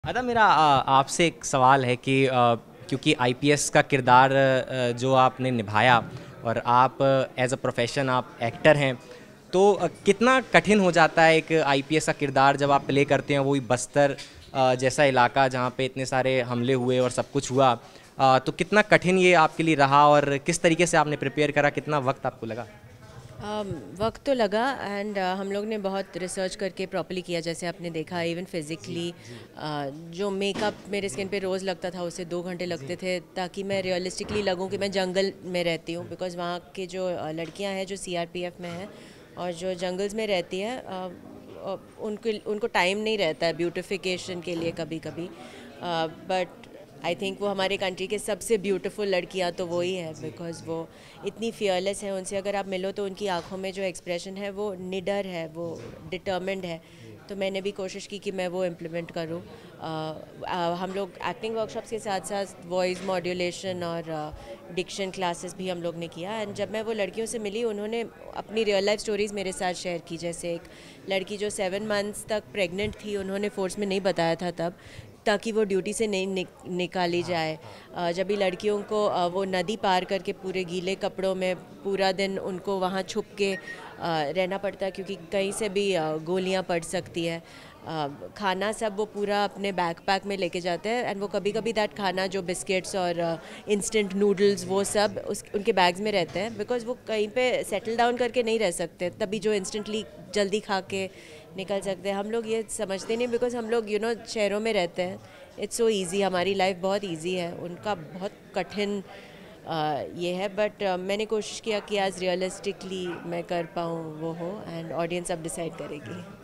अच्छा, मेरा आपसे एक सवाल है कि क्योंकि आईपीएस का किरदार जो आपने निभाया और आप एज अ प्रोफेशन आप एक्टर हैं, तो कितना कठिन हो जाता है एक आईपीएस का किरदार जब आप प्ले करते हैं, वही बस्तर जैसा इलाका जहाँ पे इतने सारे हमले हुए और सब कुछ हुआ। तो कितना कठिन ये आपके लिए रहा और किस तरीके से आपने प्रिपेयर करा, कितना वक्त आपको लगा? वक्त तो लगा एंड हम लोग ने बहुत रिसर्च करके प्रॉपर्ली किया, जैसे आपने देखा इवन फिज़िकली जो मेकअप मेरे स्किन पे रोज़ लगता था उसे 2 घंटे लगते थे ताकि मैं रियलिस्टिकली लगूं कि मैं जंगल में रहती हूँ। बिकॉज़ वहाँ के जो लड़कियाँ हैं जो सीआरपीएफ में हैं और जो जंगल्स में रहती हैं, उनको टाइम नहीं रहता है ब्यूटिफिकेशन के लिए कभी कभी। बट आई थिंक वो हमारे कंट्री के सबसे ब्यूटीफुल लड़कियां तो वही है, बिकॉज़ वो इतनी फियरलेस है। उनसे अगर आप मिलो तो उनकी आंखों में जो एक्सप्रेशन है वो निडर है, वो डिटर्मिन्ड है। तो मैंने भी कोशिश की कि मैं वो इम्प्लीमेंट करूँ। हम लोग एक्टिंग वर्कशॉप्स के साथ साथ वॉइस मॉड्यूलेशन और डिक्शन क्लासेस भी हम लोग ने किया। एंड जब मैं वो लड़कियों से मिली, उन्होंने अपनी रियल लाइफ स्टोरीज़ मेरे साथ शेयर की। जैसे एक लड़की जो 7 मंथ्स तक प्रेग्नेंट थी, उन्होंने फोर्स में नहीं बताया था तब, ताकि वो ड्यूटी से नहीं निकाली जाए। जब भी लड़कियों को वो नदी पार करके पूरे गीले कपड़ों में पूरा दिन उनको वहाँ छुप के रहना पड़ता है, क्योंकि कहीं से भी गोलियाँ पड़ सकती है। खाना सब वो पूरा अपने बैकपैक में लेके जाते हैं एंड वो कभी कभी दैट खाना जो बिस्किट्स और इंस्टेंट नूडल्स वो सब उनके बैग्स में रहते हैं, बिकॉज़ वो कहीं पे सेटल डाउन करके नहीं रह सकते, तभी जो इंस्टेंटली जल्दी खा के निकल सकते हैं। हम लोग ये समझते नहीं, बिकॉज हम लोग शहरों में रहते हैं। इट्स सो ईजी, हमारी लाइफ बहुत ईजी है, उनका बहुत कठिन ये है। बट मैंने कोशिश किया कि आज रियलिस्टिकली मैं कर पाऊँ वो हो, एंड ऑडियंस अब डिसाइड करेगी।